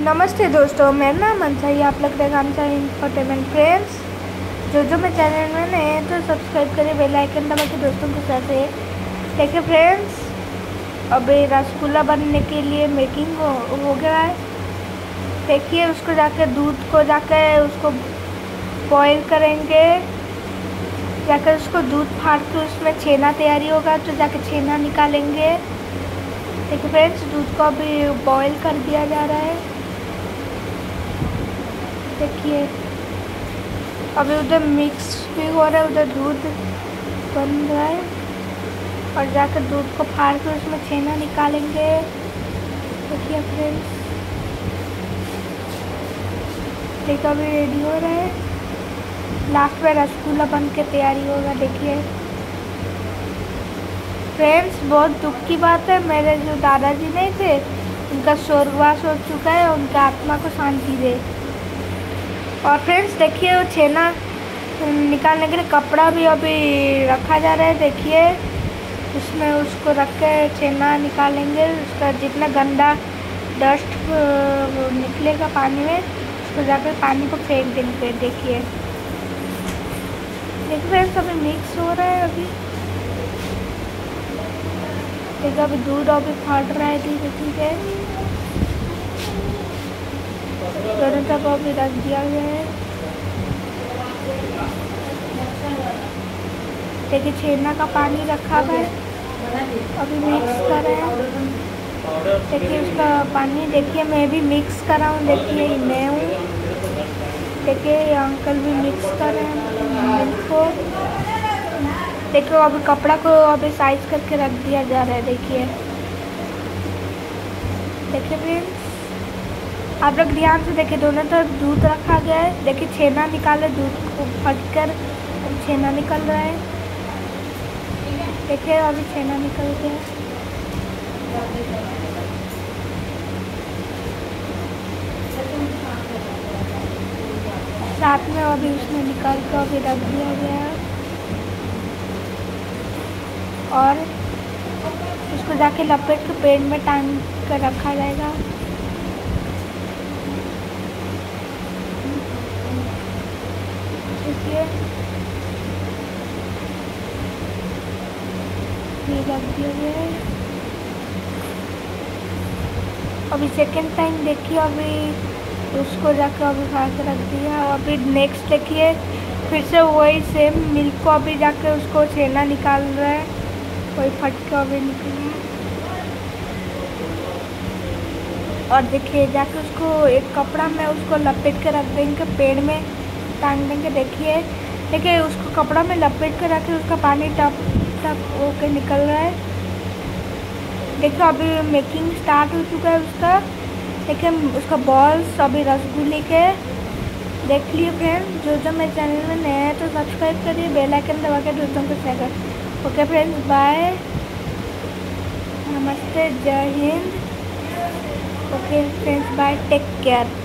नमस्ते दोस्तों, मेरा नाम मनसा है। आप लग रहे हैं इंफोटेनमेंट फ्रेंड्स। जो मैं चैनल में नए हैं तो सब्सक्राइब करिए, बेल आइकन दबा के दोस्तों के साथ है। देखिए फ्रेंड्स, अभी रसगुल्ला बनने के लिए मेकिंग हो गया है। देखिए उसको जाके दूध को जाके उसको बॉईल करेंगे, जाकर उसको दूध फाड़ के उसमें छेना तैयारी होगा तो जाके छेना निकालेंगे। देखिए फ्रेंड्स, दूध को अभी बॉईल कर दिया जा रहा है। देखिए अभी उधर मिक्स भी हो रहा है, उधर दूध बन रहा है और जाकर दूध को फाड़ कर उसमें छेना निकालेंगे। देखिए फ्रेंड्स, देखो अभी रेडी हो रहा है। लास्ट में रसगुल्ला बन के तैयारी होगा। देखिए फ्रेंड्स, बहुत दुख की बात है, मेरे जो दादाजी नहीं थे उनका स्वर्गवास हो चुका है, उनकी आत्मा को शांति दे। और फ्रेंड्स देखिए, वो छेना निकालने के लिए कपड़ा भी अभी रखा जा रहा है। देखिए उसमें उसको रख के छेना निकालेंगे। उसका जितना गंदा डस्ट निकलेगा पानी में, उसको जाकर पानी को फेंक देंगे। देखिए फ्रेंड्स, अभी मिक्स हो रहा है। अभी देखिए अभी दूध अभी फट रहा है धीरे धीरे। दोनों तरफ अभी रख दिया गया है। देखिए छेना का पानी रखा हुआ है, अभी मिक्स कर रहे हैं। देखिए उसका पानी, देखिए मैं भी मिक्स कर रहा हूँ। देखिए मैं हूँ, देखिए ये अंकल भी मिक्स कर रहे हैं मिल्क को। देखिए अभी कपड़ा को अभी साइज करके रख दिया जा रहा है। देखिए फ्रेंड्स, आप लोग ध्यान से देखिए, दोनों तरफ दूध रखा गया है। देखिए छेना निकाले, दूध को फटकर छेना निकल रहा है। देखिए अभी छेना निकल गया। साथ में अभी उसमें निकाल कर अभी रख दिया गया है और उसको जाके लपेट के पेड़ में टांग कर रखा जाएगा। देखिए ये रख दिया गया है। अभी सेकेंड टाइम देखिए, अभी उसको जाकर अभी फाड़ के रख दिया। और अभी नेक्स्ट देखिए, फिर से वही सेम मिल्क को अभी जाकर उसको छेना निकाल रहा है, वही फट के अभी निकल रहा है। और देखिए जाके उसको एक कपड़ा में उसको लपेट के रख देंगे, पेड़ में टांग देंगे। देखिए उसको कपड़ा में लपेट के रखे, उसका पानी टप टप होके निकल रहा है। देखिए अभी मेकिंग स्टार्ट हो चुका है उसका। देखिए उसका बॉल्स अभी रसगुल्ले के। देख लिए फ्रेंड्स, जो मेरे चैनल में नए हैं तो सब्सक्राइब करिए, बेल आइकन दबा के दोस्तों को शेयर करें। ओके फ्रेंड्स, बाय, नमस्ते, जय Hind. Okay friends, bye, take care.